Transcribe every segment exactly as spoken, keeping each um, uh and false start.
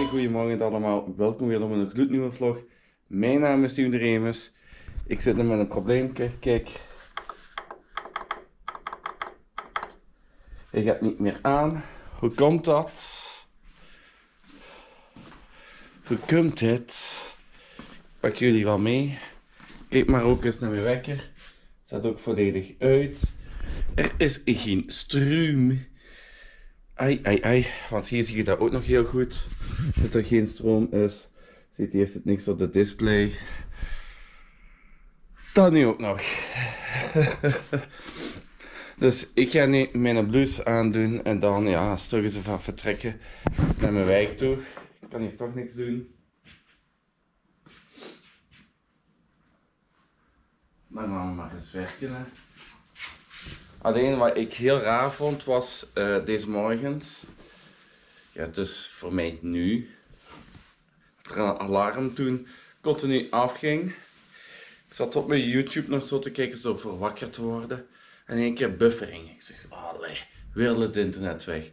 goedemorgen allemaal, welkom weer op een gloednieuwe vlog. Mijn naam is Steven de Remus. Ik zit nu met een probleem, kijk, kijk. Hij gaat niet meer aan. Hoe komt dat? Hoe komt het? Ik pak jullie wel mee. Kijk maar ook eens naar mijn wekker. Staat ook volledig uit. Er is geen stroom. Ai, ai, ai. Want hier zie je dat ook nog heel goed. Dat er geen stroom is. Ziet hier zit niks op de display. Dat nu ook nog. Dus ik ga nu mijn blouse aandoen. En dan ja, straks even vertrekken naar mijn wijk toe. Ik kan hier toch niks doen. Maar dan maar eens werken. Hè. Alleen wat ik heel raar vond was uh, deze morgens. Ja, dus voor mij nu. Dat er een alarm toen continu afging. Ik zat op mijn YouTube nog zo te kijken, zo voor wakker te worden. En in één keer buffering. Ik zeg, allee, weer het internet weg.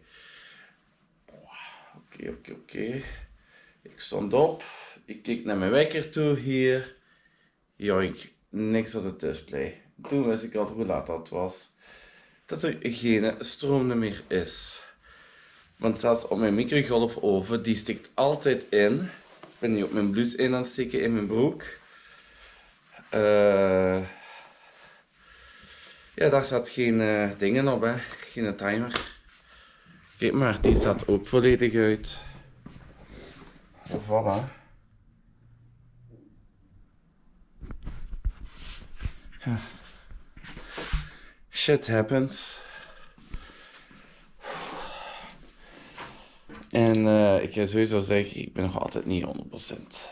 Oké, oké, oké. Ik stond op. Ik keek naar mijn wekker toe hier. Joink, niks op het display. Toen wist ik al hoe laat dat was. Dat er geen stroom meer is. Want zelfs op mijn microgolfoven, die stikt altijd in. Ik ben nu op mijn blouse in aan het steken in mijn broek. Uh, ja, daar staat geen uh, dingen op, hè. Geen timer. Kijk maar, die staat ook volledig uit. Voilà. Ja. Shit happens. En uh, ik ga sowieso zeggen, ik ben nog altijd niet honderd procent.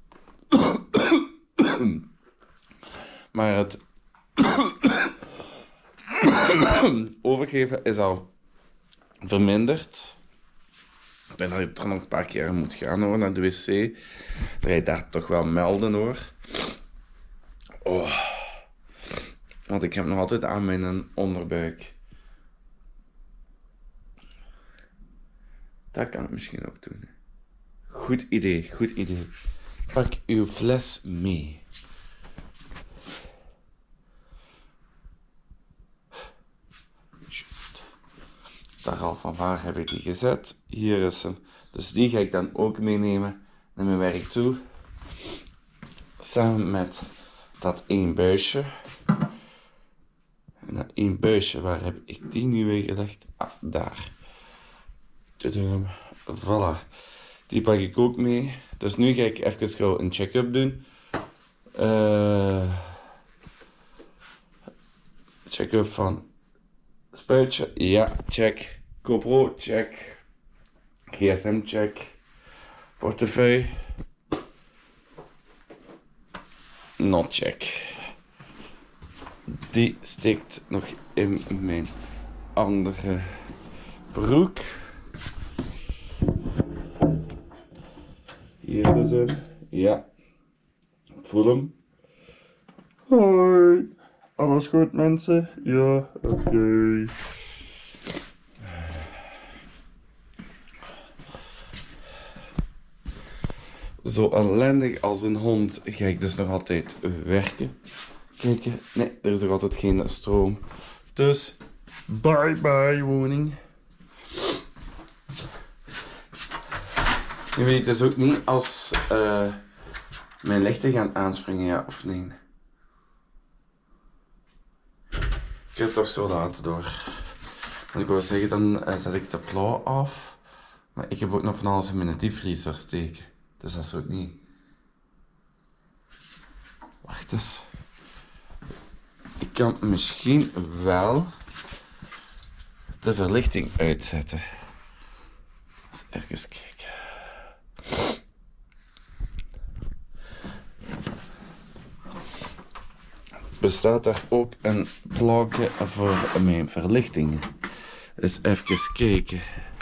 Maar het overgeven is al verminderd. Ik denk dat je er nog een paar keer moet gaan hoor, naar de wc. Dat je daar toch wel melden hoor. Oh. Want ik heb nog altijd aan mijn onderbuik. Dat kan ik misschien ook doen. Goed idee, goed idee. Pak uw fles mee. Just. Daar al van waar heb ik die gezet. Hier is hem. Dus die ga ik dan ook meenemen naar mijn werk toe. Samen met dat één buisje. En dat één buisje, waar heb ik die nu weer gelegd? Ah, daar. Tudum. Voilà. Die pak ik ook mee. Dus nu ga ik even gauw een check-up doen. Uh, check-up van spuitje. Ja, check. GoPro, check. G S M, check. Portefeuille. Not check. Die steekt nog in mijn andere broek. Hier is hem. Ja. Ik voel hem. Hoi. Alles goed mensen? Ja, oké. Okay. Zo ellendig als een hond ga ik dus nog altijd werken. Kijken. Nee, er is nog altijd geen stroom. Dus, bye bye woning. Je weet dus ook niet als uh, mijn lichten gaan aanspringen, ja of nee. Ik heb het toch zo laten door. Want ik wou zeggen, dan uh, zet ik de blauw af. Maar ik heb ook nog van alles in mijn diepvriezer steken. Dus dat is ook niet. Wacht eens. Ik kan misschien wel de verlichting uitzetten. Even kijken. Bestaat daar ook een plaatje voor mijn verlichting? Dus even kijken.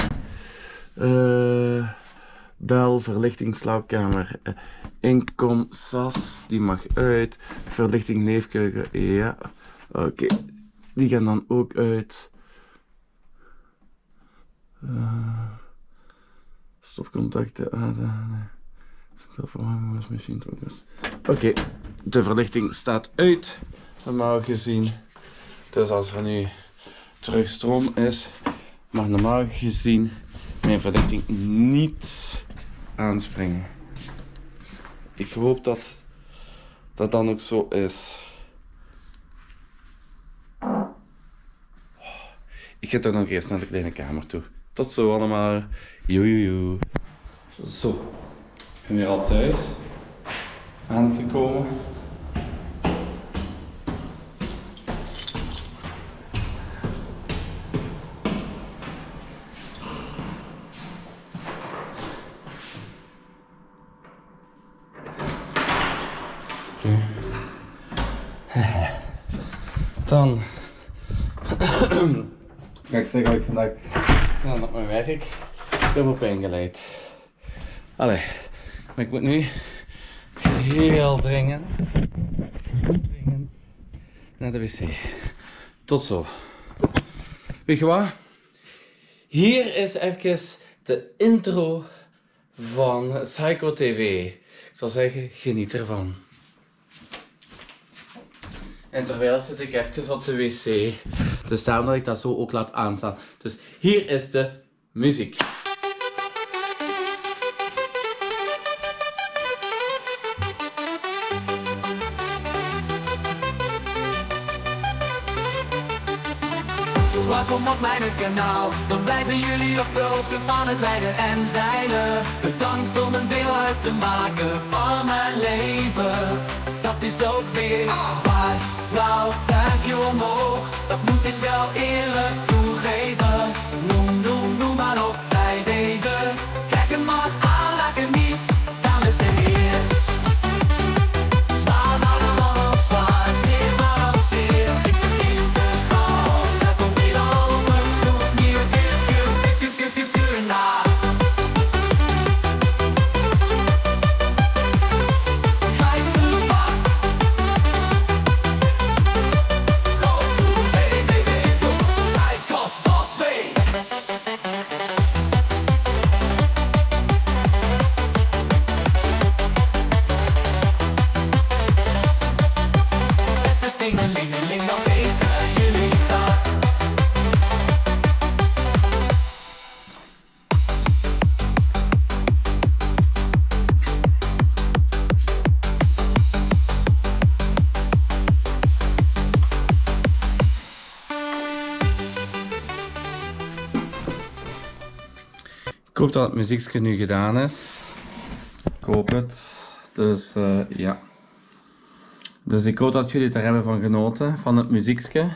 Uh, bel, verlichting, slaapkamer. Uh, inkom, sas, die mag uit. Verlichting, neefkeuken, ja. Oké, okay. Die gaan dan ook uit. Uh, Stopcontacten. Ah, wasmachine. Oké, okay. De verlichting staat uit. Normaal gezien. Dus als er nu terug stroom is, mag normaal gezien mijn verlichting niet aanspringen. Ik hoop dat dat dan ook zo is. Ik ga toch nog eerst naar de kleine kamer toe. Tot zo allemaal. Joejoe. Zo. Ik ben weer al thuis. Aangekomen. Dan ga ik zeggen dat ik vandaag dan op mijn werk heel veel pijn geleid. Allee, maar ik moet nu heel dringend, dringend naar de wc. Tot zo. Weet je wat? Hier is even de intro van Psycho T V. Ik zal zeggen, geniet ervan. En terwijl zit ik even op de wc. Dus daarom dat ik dat zo ook laat aanstaan. Dus hier is de muziek. Welkom op mijn kanaal, dan blijven jullie op de hoogte van het rijden en zeilen. Bedankt om een deel uit te maken van mijn leven. Dat is ook weer waar. Blauw duimpje omhoog, dat moet ik wel eerlijk toegeven. Noem, noem, noem maar op bij deze. Kijk hem maar aan, raak hem niet, dames en heren. Zwaar maar allemaal op zwaar, zeer maar op zeer. Ik begin te gaan, dat komt niet al een vloed. Nieuwe kuur, kuur, kuur, kuur, kuur, kuur, na. Grijze pas. Ik hoop dat het muziekje nu gedaan is. Ik hoop het. Dus uh, ja. Dus ik hoop dat jullie er hebben van genoten, van het muziekje.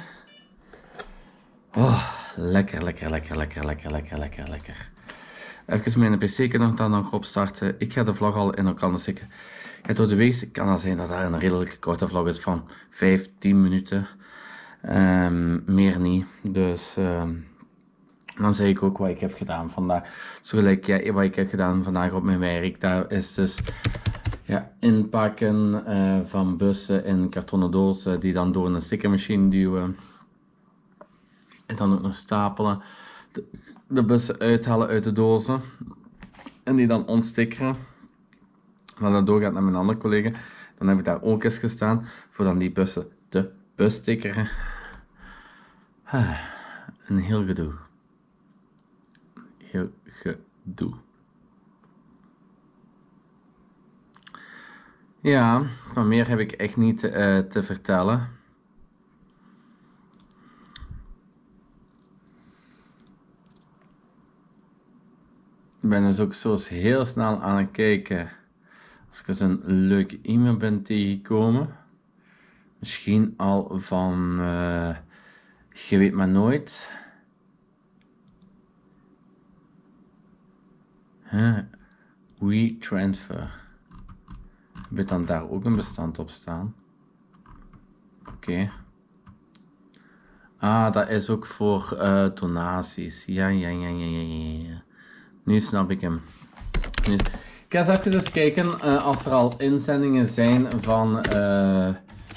Oh, lekker, lekker, lekker, lekker, lekker, lekker, lekker, lekker. Even mijn pc nog dan nog opstarten. Ik ga de vlog al in elkaar zetten. Ja, door de week kan het zijn dat dat een redelijk korte vlog is van vijf, tien minuten. Um, meer niet. Dus... Um, dan zeg ik ook wat ik heb gedaan vandaag. Zo gelijk ja, wat ik heb gedaan vandaag op mijn werk. Daar is dus ja, inpakken uh, van bussen in kartonnen dozen. Die dan door een stickermachine duwen. En dan ook nog stapelen. De, de bussen uithalen uit de dozen. En die dan ontstikkeren. Dan dat doorgaat naar mijn andere collega. Dan heb ik daar ook eens gestaan. Voor dan die bussen te bestikkeren. Ah, een heel gedoe. Heel gedoe. Ja, maar meer heb ik echt niet uh, te vertellen. Ik ben dus ook zo eens heel snel aan het kijken. Als ik eens een leuk e-mail ben tegengekomen. Misschien al van... Uh, je weet maar nooit... Huh. WeTransfer. Heb je dan daar ook een bestand op staan? Oké. Okay. Ah, dat is ook voor uh, donaties. Ja, ja, ja, ja, ja, ja. Nu snap ik hem. Nu... Ik ga eens even kijken uh, als er al inzendingen zijn van uh,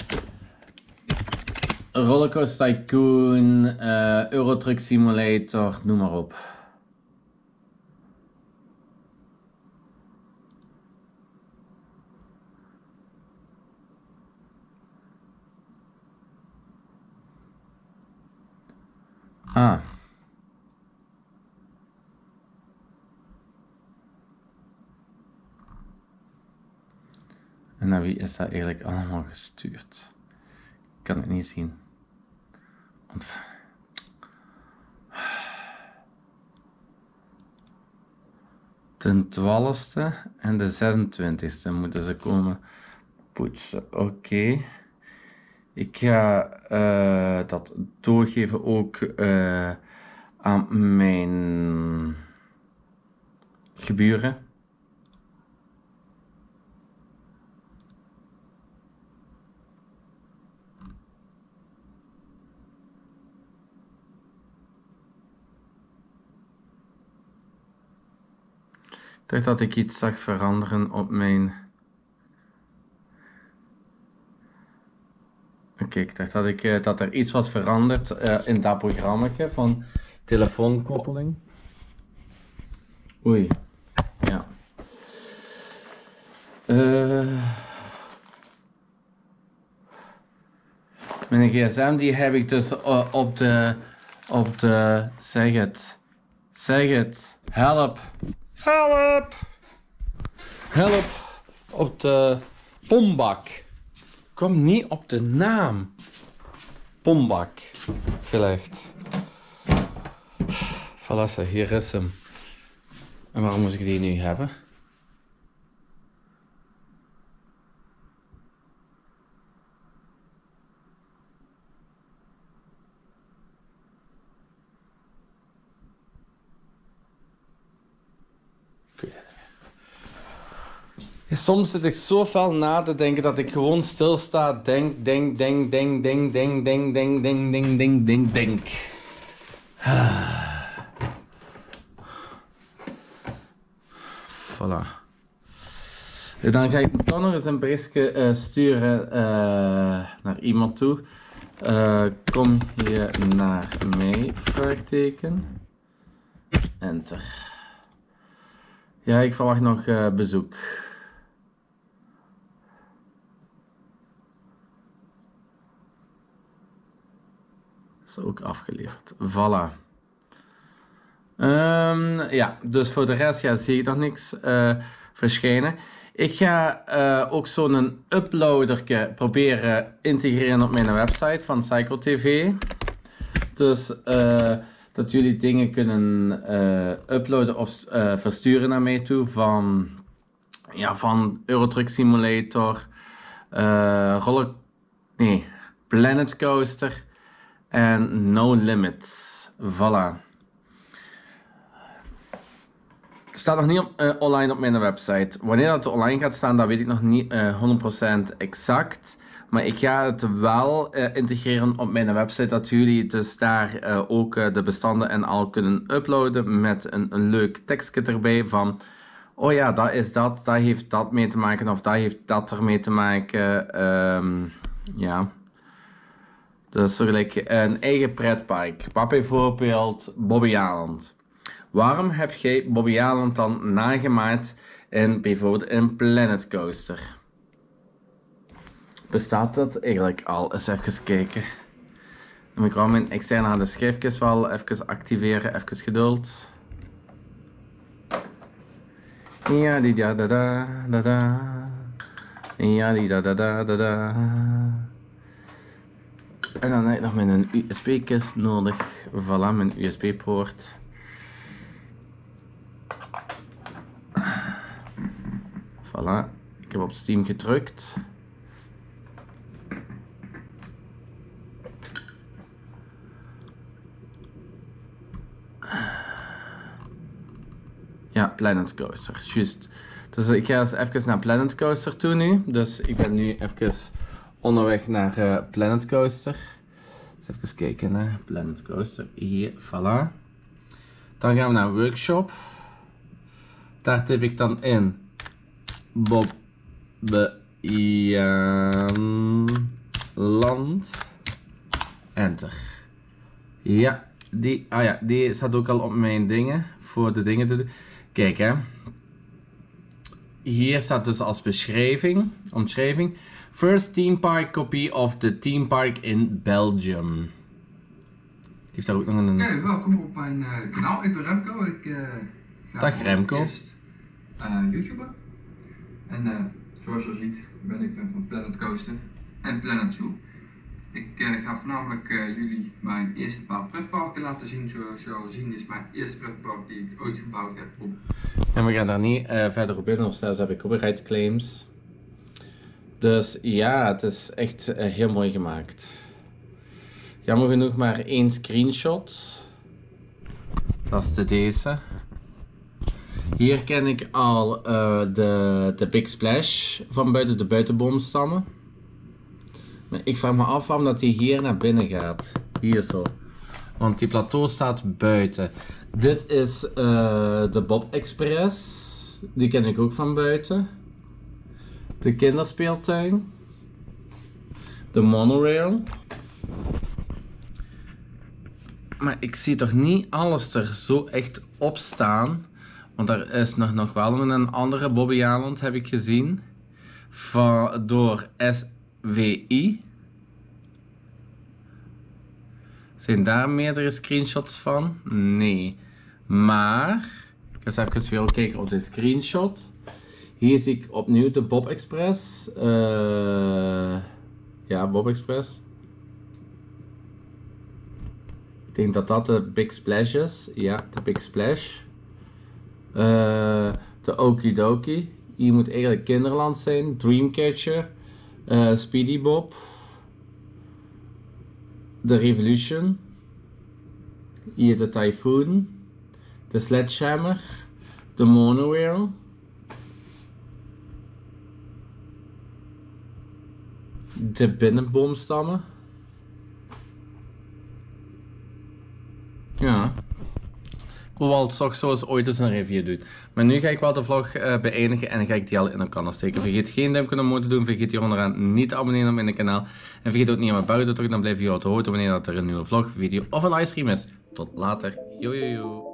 Rollercoaster Tycoon, uh, Eurotruck Simulator, noem maar op. Ah. En naar wie is dat eigenlijk allemaal gestuurd? Ik kan het niet zien. Ontvangen. De twaalfste en de zesentwintigste moeten ze komen poetsen. Oké. Okay. Ik ga uh, dat doorgeven ook uh, aan mijn geburen. Ik dacht dat ik iets zag veranderen op mijn... Oké, okay, ik dacht dat, ik, uh, dat er iets was veranderd uh, in dat programma van telefoonkoppeling. Oei, ja. Uh, mijn gsm die heb ik dus uh, op de, op de, zeg het, zeg het, help. Help! Help! Op de pombak. Ik kwam niet op de naam. Pombak gelegd. Voilà, hier is hem. En waarom moet ik die nu hebben? Soms zit ik zo fel na te denken dat ik gewoon stilsta. Denk, denk, denk, denk, denk, denk, denk, denk, denk, denk, denk, denk, denk. Voilà. Dan ga ik dan nog eens een berichtje uh, sturen uh, naar iemand toe. Uh, kom hier naar mij, vraagteken. Enter. Ja, ik verwacht nog uh, bezoek. Is ook afgeleverd. Voilà. Um, ja, dus voor de rest ja, zie ik nog niks uh, verschijnen. Ik ga uh, ook zo'n uploader proberen integreren op mijn website van Psycho T V. Dus uh, dat jullie dingen kunnen uh, uploaden of uh, versturen naar mij toe van, ja, van Euro Truck Simulator, uh, roller, nee, Planet Coaster en No Limits. Voilà. Het staat nog niet op, uh, online op mijn website. Wanneer dat online gaat staan, dat weet ik nog niet uh, honderd procent exact. Maar ik ga het wel uh, integreren op mijn website, dat jullie dus daar uh, ook uh, de bestanden en al kunnen uploaden met een, een leuk tekstje erbij van, oh ja, dat is dat, dat heeft dat mee te maken of dat heeft dat ermee te maken. Um, ja. Dus zo gelijk een eigen pretpark. Wat bijvoorbeeld Bobbejaanland. Waarom heb jij Bobbejaanland dan nagemaakt in bijvoorbeeld een Planet Coaster? Bestaat dat eigenlijk al? Eens even kijken. Dan moet ik wel mijn externe harde schijfjes wel even activeren. Even geduld. Ja, die da da da da da. Ja, die da da da da da. En dan heb ik nog mijn U S B-kist nodig. Voilà, mijn U S B-poort. Voilà, ik heb op Steam gedrukt. Ja, Planet Coaster, juist. Dus ik ga eens even naar Planet Coaster toe nu. Dus ik ben nu even onderweg naar uh, Planet Coaster. Dus even kijken naar Planet Coaster. Hier, voilà. Dan gaan we naar Workshop. Daar typ ik dan in Bobbejaanland. Enter. Ja, die, ah ja, die staat ook al op mijn dingen. Voor de dingen te doen. Kijk hè. Hier staat dus als beschrijving, omschrijving. First theme park copy of the theme park in Belgium. heeft daar ook nog een... Oké, okay, welkom op mijn uh, kanaal. Ik ben Remco. Ik uh, ga Dag Remco. Eerst, uh, YouTuber. En uh, zoals je al ziet ben ik fan van Planet Coaster en Planet Zoo. Ik uh, ga voornamelijk uh, jullie mijn eerste paar pretparken laten zien. Zoals je al zien is mijn eerste pretpark die ik ooit gebouwd heb. Op. En we gaan daar niet uh, verder op in, of zelfs heb ik copyright claims. Dus ja, het is echt uh, heel mooi gemaakt. Jammer genoeg maar één screenshot. Dat is de deze. Hier ken ik al uh, de, de Big Splash van buiten de buitenboomstammen. Maar ik vraag me af waarom dat hij hier naar binnen gaat. Hier zo. Want die plateau staat buiten. Dit is uh, de Bob Express. Die ken ik ook van buiten. De kinderspeeltuin. De monorail. Maar ik zie toch niet alles er zo echt op staan. Want er is nog, nog wel een andere Bobby Island heb ik gezien. Van, door S W I. Zijn daar meerdere screenshots van? Nee. Maar, ik ga eens even weer kijken op de screenshot. Hier zie ik opnieuw de Bob Express. Uh, ja, Bob Express. Ik denk dat dat de Big Splash is. Ja, de Big Splash. Uh, de Okidoki. Hier moet eigenlijk Kinderland zijn. Dreamcatcher. Uh, Speedy Bob. De Revolution. Hier de Typhoon. De Sledgehammer. De Monorail. De binnenboomstammen. Ja. Ik wil wel toch zo eens ooit eens een review doen. Maar nu ga ik wel de vlog uh, beëindigen en dan ga ik die al in elkaar steken. Vergeet geen duimpje omhoog te doen. Vergeet hier onderaan niet te abonneren op mijn kanaal. En vergeet ook niet aan mijn buiten te drukken. Dan blijf je op de hoogte wanneer dat er een nieuwe vlog, video of een livestream is. Tot later. Yo yo yo.